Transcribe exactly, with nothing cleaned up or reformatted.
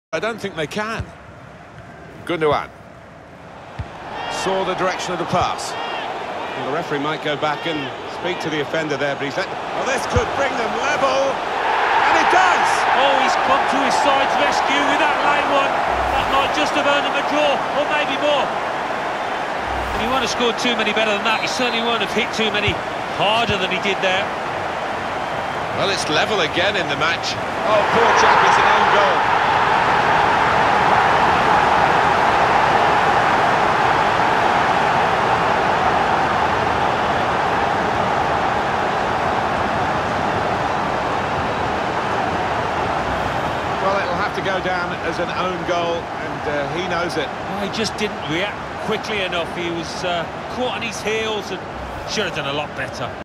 I don't think they can. Gundogan saw the direction of the pass. Well, the referee might go back and speak to the offender there, but he's let... Well, this could bring them level, and it does! Oh, he's come to his side's rescue with that late one. That might just have earned him a draw, or maybe more. And he won't have scored too many better than that. He certainly won't have hit too many harder than he did there. Well, it's level again in the match. Oh, poor chap, it's an own goal. Well, it'll have to go down as an own goal, and uh, he knows it. Well, he just didn't react quickly enough. He was uh, caught on his heels and should have done a lot better.